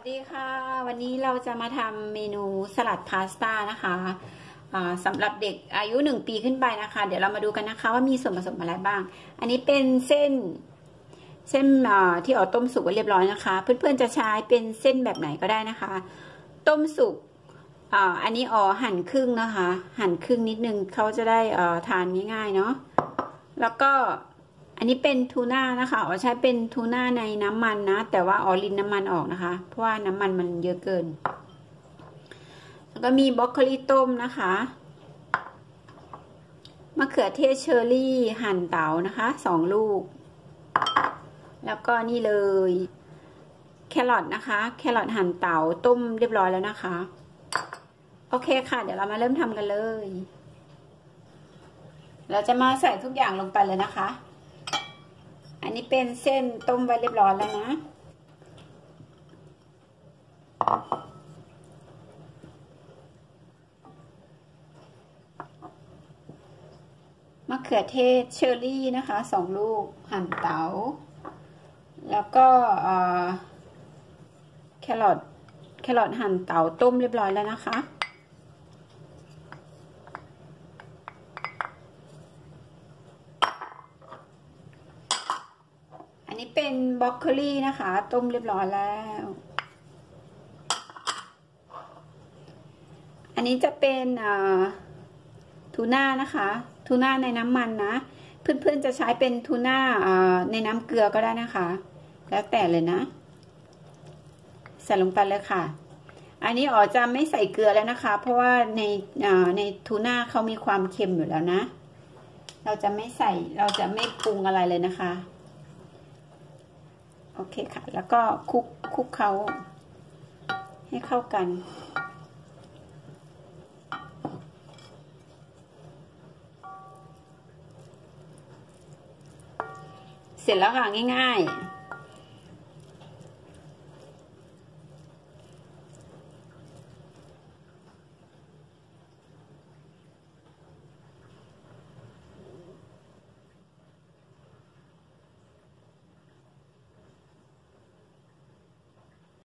ดีค่ะวันนี้เราจะมาทำเมนูสลัดพาสต้านะคะสำหรับเด็กอายุ1 ปีขึ้นไปนะคะเดี๋ยวเรามาดูกันนะคะว่ามีส่วนผสมอะไรบ้างอันนี้เป็นเส้นที่ต้มสุกไว้เรียบร้อยนะคะเพื่อนๆจะใช้เป็นเส้นแบบไหนก็ได้นะคะต้มสุกอันนี้หั่นครึ่งนะคะหั่นครึ่งนิดนึงเขาจะได้ทานง่ายๆเนาะแล้วก็อันนี้เป็นทูน่านะคะใช้เป็นทูน่าในน้ำมันนะแต่ว่ารินน้ำมันออกนะคะเพราะว่าน้ำมันมันเยอะเกินแล้วก็มีบรอกโคลีต้มนะคะมะเขือเทศเชอร์รี่หั่นเต๋านะคะ2 ลูกแล้วก็นี่เลยแครอทนะคะแครอทหั่นเต๋าต้มเรียบร้อยแล้วนะคะโอเคค่ะเดี๋ยวเรามาเริ่มทำกันเลยเราจะมาใส่ทุกอย่างลงไปเลยนะคะอันนี้เป็นเส้นต้มไว้เรียบร้อยแล้วนะมะเขือเทศเชอร์รี่นะคะ2 ลูกหั่นเต๋าแล้วก็แครอทหั่นเต๋าต้มเรียบร้อยแล้วนะคะอันนี้เป็นบรอกโคลีนะคะต้มเรียบร้อยแล้วอันนี้จะเป็นทูน่านะคะทูน่าในน้ำมันนะเพื่อนๆจะใช้เป็นทูน่าในน้ำเกลือก็ได้นะคะแล้วแต่เลยนะใส่ลงไปเลยค่ะอันนี้จะไม่ใส่เกลือแล้วนะคะเพราะว่าในทูน่าเขามีความเค็มอยู่แล้วนะเราจะไม่ปรุงอะไรเลยนะคะโอเคค่ะแล้วก็คลุกเขาให้เข้ากันเสร็จแล้วค่ะง่ายๆ